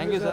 Thank you, sir.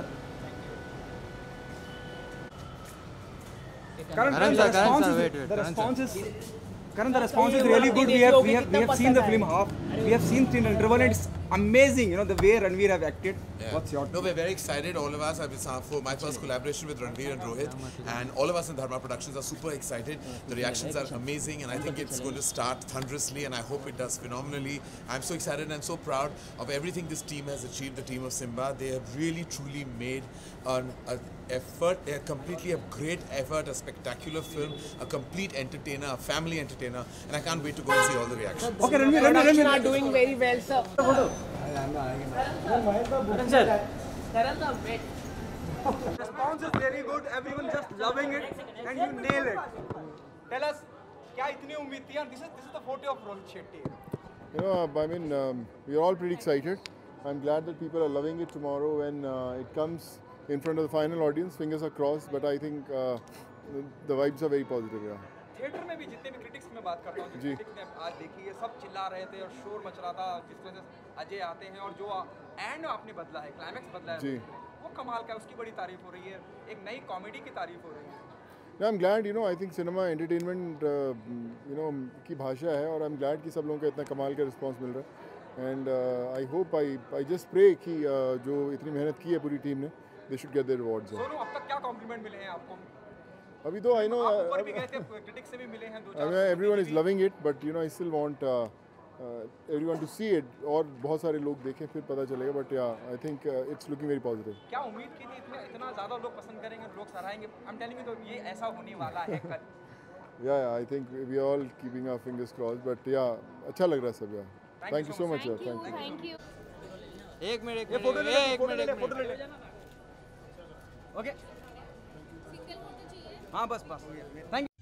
Karan, the response is really good. We have seen the film half. We have seen the interval, and it's amazing. You know the way Ranveer have acted. Yeah. What's your? No, we're very excited. All of us. It's for my first collaboration with Ranveer and Rohit, and all of us in Dharma Productions are super excited. The reactions are amazing, and I think it's going to start thunderously, and I hope it does phenomenally. I'm so excited and so proud of everything this team has achieved. The team of Simba, they have really truly made an effort, completely a great effort, a spectacular film, a complete entertainer, a family entertainer, and I can't wait to go and see all the reactions. Okay, Production are doing very well, sir. Response is very good. Everyone just loving it, and you nail it. Tell us, क्या इतनी उम्मीद थी? And this is the photo of Rohit Shetty. You know, I mean, we're all pretty excited. I'm glad that people are loving it tomorrow when it comes in front of the final audience. Fingers are crossed, but I think the vibes are very positive. Yeah. Theatre में भी जितने भी critics में बात करता हूँ, जो critics ने आज देखी है, सब चिल्ला रहे थे और शोर मच रहा था जिस तरह से अजय आते हैं और जो एंड आपने बदला है, क्लाइमैक्स बदला है, वो कमाल का है, उसकी बड़ी तारीफ हो रही है, एक नई कॉमेडी की तारीफ हो रही है. Yeah, I'm glad, you know, I think cinema entertainment, you know, की भाषा है और I'm glad कि सब लोगों का इतना कमाल का रिस्पांस मिल रहा है. And I hope, I just pray कि जो इतनी मेहनत की है पूरी टीम ने, they should get their rewards. Sonu, अब तक क्या कॉम्प्लीमेंट मिले हैं आपको? अभी तो I know, ऊपर भी गए थे, क्रिटिक्स से भी मिले हैं 2-4. everyone is loving it, but you know, I still want everyone to see it और बहुत सारे लोग देखें फिर पता चलेगा. But yeah, I think it's looking very positive. क्या उम्मीद की थी इतना ज़्यादा लोग पसंद करेंगे, लोग सराहेंगे? I'm telling you, तो ये ऐसा होने वाला है कल. Yeah, I think we are all keeping our fingers crossed, but yeah, अच्छा लग रहा है सब. Yeah. Thank you so much, sir. Thank you. एक मिनट ये फोटो ले ले. ओके. हाँ बस. Thank you.